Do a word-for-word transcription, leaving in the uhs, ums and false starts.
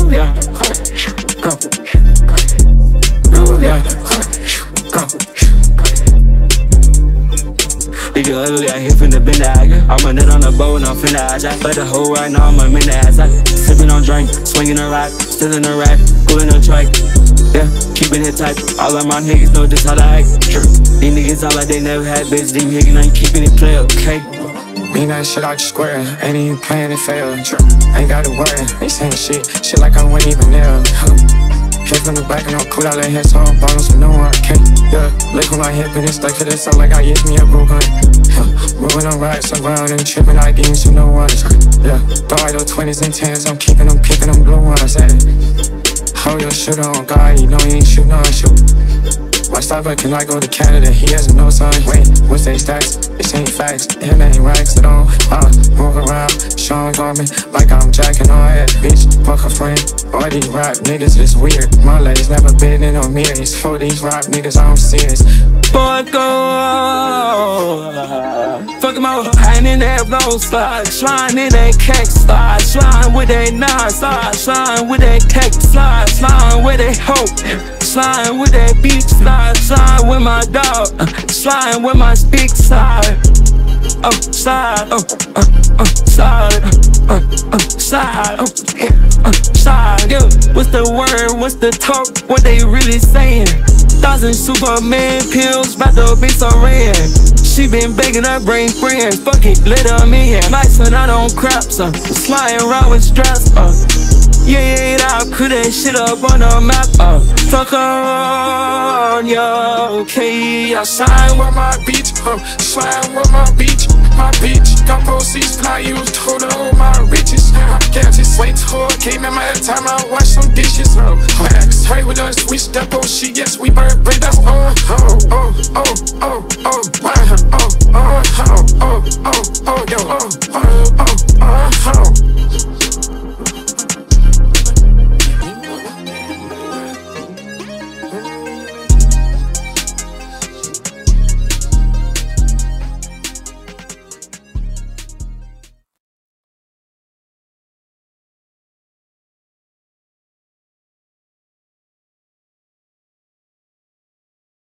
Move ya, go. Move ya, go. If you ugly, I hit from the bend that I got. I'm a nut on the boat and I'm finna ass. I but the hoe right now, I'm a minute ass. I sippin' on drink, swinging a rock, still in the rack, pulling a trike. Yeah, keeping it tight. All of my niggas know just how to act. True. These niggas sound like they never had bitch. These niggas ain't keeping it play, okay? Mean that shit out your square, ain't even playing it fair. True. Ain't gotta worry, they saying shit, shit like I wasn't even there. Hit from the back and I'm cool out their head, so I'm bottles with no one, okay? Yeah, lick on my hip and it's stuck to this, sound like I used me a broke gun. Yeah, moving on racks around and tripping like these, you know what? Yeah, throw out those twenties and tens, I'm keeping them, kicking them blue ones, hey. Hold your shit on, God, you know you ain't shooting on shoot. Why stop, but can I go to Canada? He has no son. Wait, what's they stats? This ain't facts. Him ain't racks at all. Uh, move around, Sean Garmin, like I'm jacking on it. Bitch, fuck a friend. All these rap niggas is weird. My legs never been in no mirrors. For these rap niggas, I'm serious. Boy, go. Fuck him out, hand in that blow slide. Slime in that cake slide. Slime with that nine slide. Slime with that cake slide. Slime with that hope. Slime with that beach slide. Slime with my dog. Uh, slime with my speak slide. Oh, slide. Oh, uh, uh, slide. Uh, uh, uh, slide. Oh, uh, uh, slide. Yeah. What's the word? What's the talk? What they really saying? Thousand Superman pills, bout to be so rare. She been begging her bring friends, fuck it, let her in. Nice when I don't crap, so flying around with straps, uh. Yeah, yeah, I'll put that shit up on the map, uh. Fuck on, yo, okay. I shine with my beach, um, shine with my beach. My bitch got proceeds, I used to hold my riches. I can't just wait till it came in my time, I wash some dishes. Oh, right with us, we step on she, yes, we burn, bring us. Oh, oh, oh, oh, oh, oh, oh,